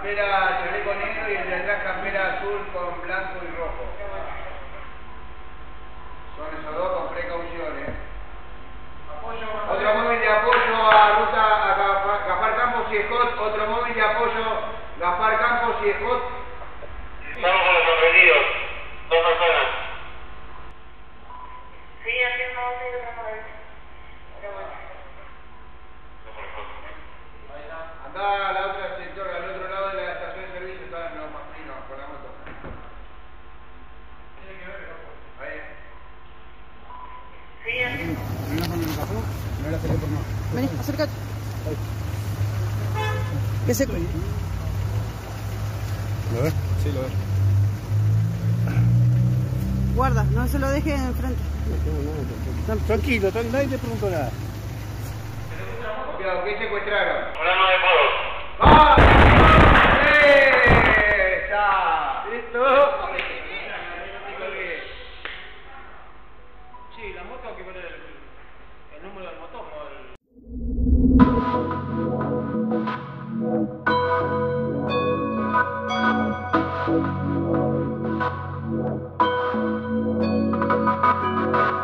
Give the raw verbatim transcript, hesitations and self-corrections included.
campera, chaleco negro y el de atrás campera azul con blanco y rojo. Son esos dos con precaución, ¿eh? Apoyo, otro móvil de apoyo a ruta a Gaspar, Gaspar Campos y Scott. Otro móvil de apoyo Gaspar Campos y Scott. Estamos con los sorprendidos. Dos personas. Sí, aquí es una otra y otra no es. Pero bueno. Andá a la otra sector, al otro lado de la estación de servicio, están los masculinos con la moto. Tiene que ver el ojo. Ahí. Sí, aquí. ¿No la ponen en el cajón? No la saqué por más. Vení, acércate. ¿Qué se...? ¿Lo ves? Sí, lo ves. Guarda, no se lo deje enfrente. Tranquilo, tranquilo, nadie te preguntó nada. Cuidado, ¿qué secuestraron? Programa de podos. ¡Ah!